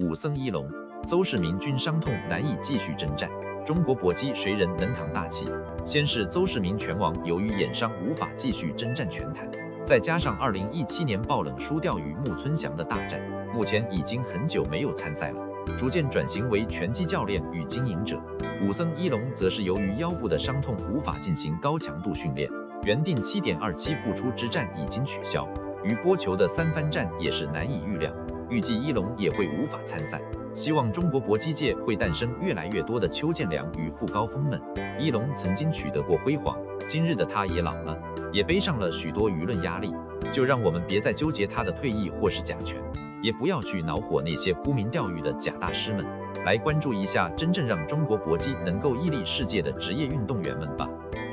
武僧一龙、邹市明均伤痛难以继续征战，中国搏击谁人能扛大旗？先是邹市明拳王由于眼伤无法继续征战拳坛，再加上2017年爆冷输掉与木村翔的大战，目前已经很久没有参赛了，逐渐转型为拳击教练与经营者。武僧一龙则是由于腰部的伤痛无法进行高强度训练，原定7.27复出之战已经取消，与波球的3番战也是难以预料，预计一龙也会无法参赛。希望中国搏击界会诞生越来越多的邱建良与傅高峰们。一龙曾经取得过辉煌，今日的他也老了，也背上了许多舆论压力，就让我们别再纠结他的退役或是假拳，也不要去恼火那些沽名钓誉的假大师们，来关注一下真正让中国搏击能够屹立世界的职业运动员们吧。